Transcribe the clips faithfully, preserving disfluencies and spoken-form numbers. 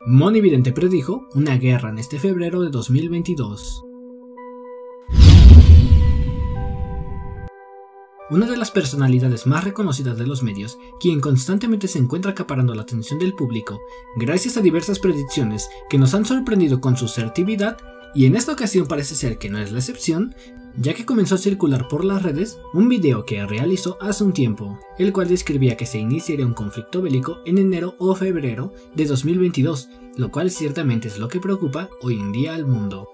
Monividente predijo una guerra en este febrero de dos mil veintidós. Una de las personalidades más reconocidas de los medios, quien constantemente se encuentra acaparando la atención del público, gracias a diversas predicciones que nos han sorprendido con su certidumbre, y en esta ocasión parece ser que no es la excepción, ya que comenzó a circular por las redes un video que realizó hace un tiempo, el cual describía que se iniciaría un conflicto bélico en enero o febrero de dos mil veintidós, lo cual ciertamente es lo que preocupa hoy en día al mundo.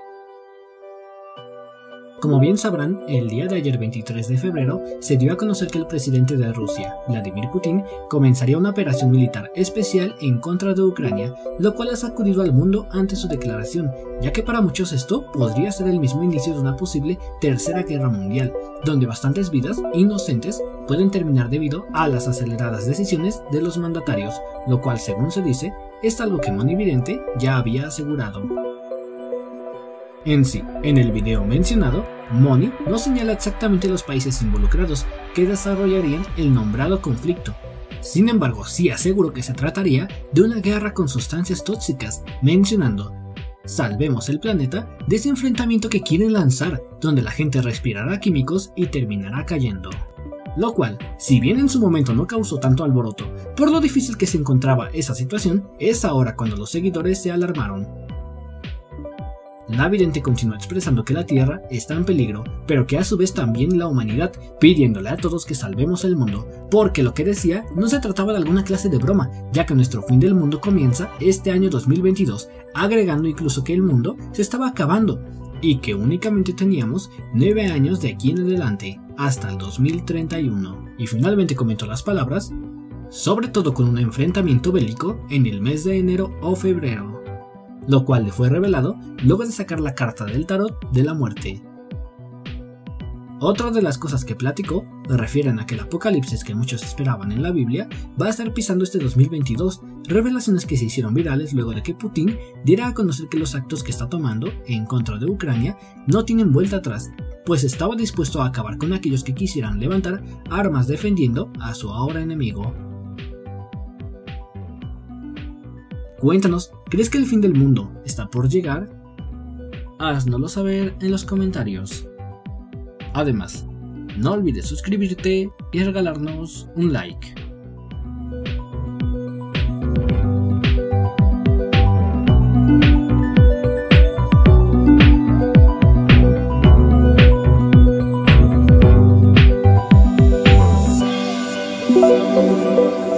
Como bien sabrán, el día de ayer veintitrés de febrero se dio a conocer que el presidente de Rusia, Vladimir Putin, comenzaría una operación militar especial en contra de Ucrania, lo cual ha sacudido al mundo ante su declaración, ya que para muchos esto podría ser el mismo inicio de una posible tercera guerra mundial, donde bastantes vidas inocentes pueden terminar debido a las aceleradas decisiones de los mandatarios, lo cual, según se dice, es algo que Monividente ya había asegurado. En sí, en el video mencionado, Moni no señala exactamente los países involucrados que desarrollarían el nombrado conflicto. Sin embargo, sí aseguró que se trataría de una guerra con sustancias tóxicas, mencionando: "Salvemos el planeta de ese enfrentamiento que quieren lanzar, donde la gente respirará químicos y terminará cayendo". Lo cual, si bien en su momento no causó tanto alboroto por lo difícil que se encontraba esa situación, es ahora cuando los seguidores se alarmaron. La vidente continuó expresando que la Tierra está en peligro, pero que a su vez también la humanidad, pidiéndole a todos que salvemos el mundo, porque lo que decía no se trataba de alguna clase de broma, ya que nuestro fin del mundo comienza este año dos mil veintidós, agregando incluso que el mundo se estaba acabando, y que únicamente teníamos nueve años de aquí en adelante, hasta el dos mil treinta y uno, y finalmente comentó las palabras: "sobre todo con un enfrentamiento bélico en el mes de enero o febrero", lo cual le fue revelado luego de sacar la carta del tarot de la muerte. Otra de las cosas que platicó refieren a que el apocalipsis que muchos esperaban en la Biblia va a estar pisando este dos mil veintidós, revelaciones que se hicieron virales luego de que Putin diera a conocer que los actos que está tomando en contra de Ucrania no tienen vuelta atrás, pues estaba dispuesto a acabar con aquellos que quisieran levantar armas defendiendo a su ahora enemigo. Cuéntanos, ¿crees que el fin del mundo está por llegar? Haznoslo saber en los comentarios. Además, no olvides suscribirte y regalarnos un like. Thank you.